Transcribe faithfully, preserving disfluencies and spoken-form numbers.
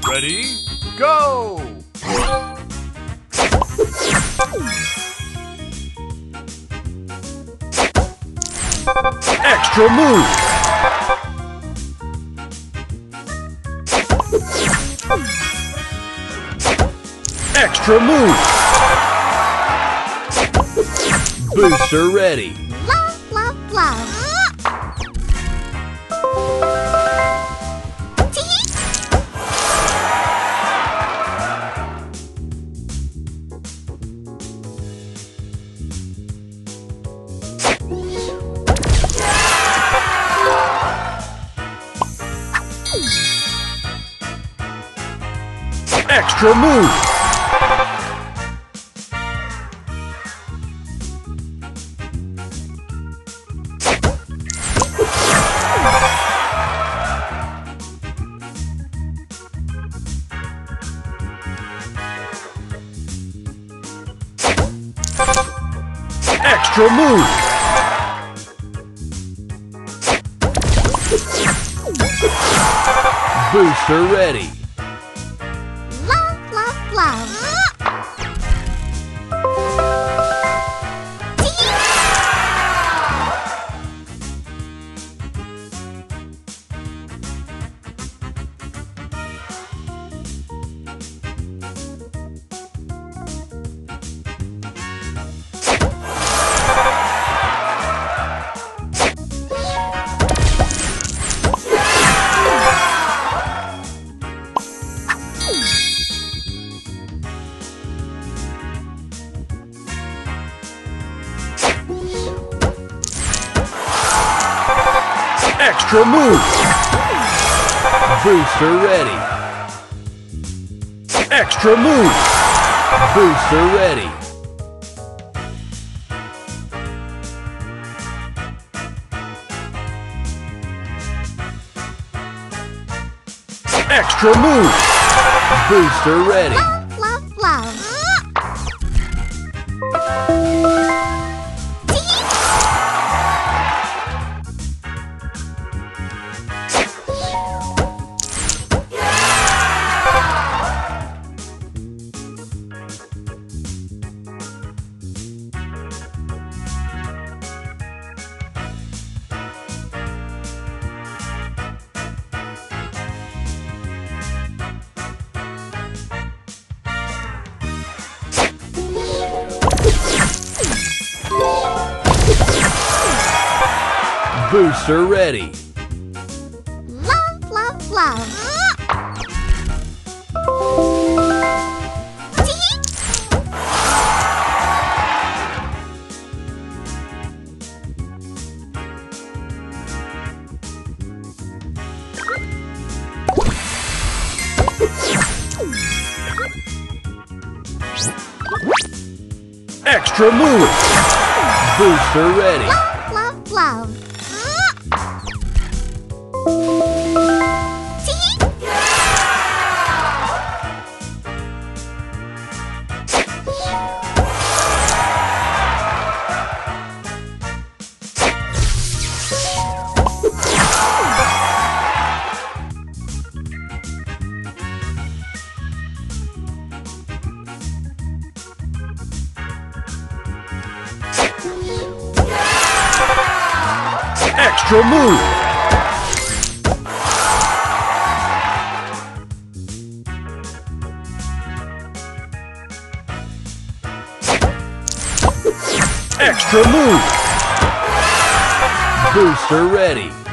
Ready, go! Extra move! Extra move! Booster ready! Love, love, love! Extra move! Extra move! Booster ready! Love, love, love! Extra move! Booster ready! Extra move! Booster ready! Extra move! Booster ready! Love, love, love! Booster ready! Love, love, love! Extra move! Booster ready! Love, love, love! Extra move! Extra move! Booster ready!